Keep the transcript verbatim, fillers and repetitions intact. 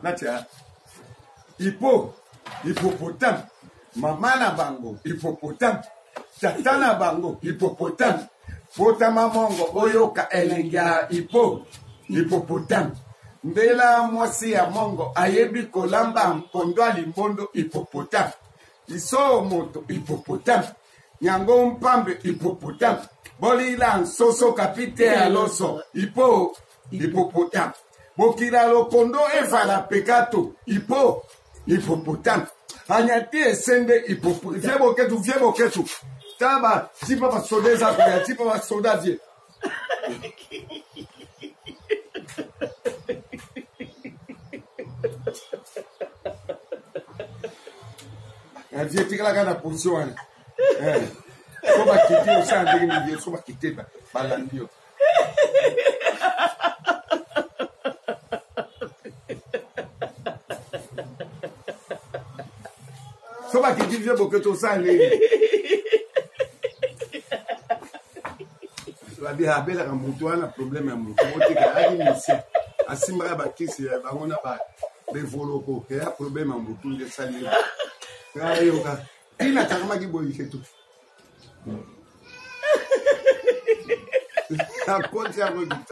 natia Hippo, hippopotame. Maman na bango, hippopotame. Tata na bango, hippopotame. Potama mongo, oyoka elengia hippo, hippopotame. Mbela mwasi ya mongo, ayebi kolamba mpondo alimbondo, hippopotame. Iso moto, hippopotame. Nyango mpambe, hippopotame. Bolila nsoso kapite aloso, hippo, hippopotame. Bokila lokondo evala pekato, hippo, hippopotame. Anyati esende hippopotame. Vie boketu, vie boketu. Taba, tipa ba soda za kuya, tipa ba soda vie. A vie tika la gana position. Eh. Soba kiti o sa ndenge ni vie, soba kiti ba balandio. Soba kiti vie boketo sa ndenge. La vie a belle à un problème à mon côté. À Simba Bakis, on a pas de voloco, il y a un problème à mon tour de salir. Il n'a qu'à ma guiboy, c'est tout. Ça compte à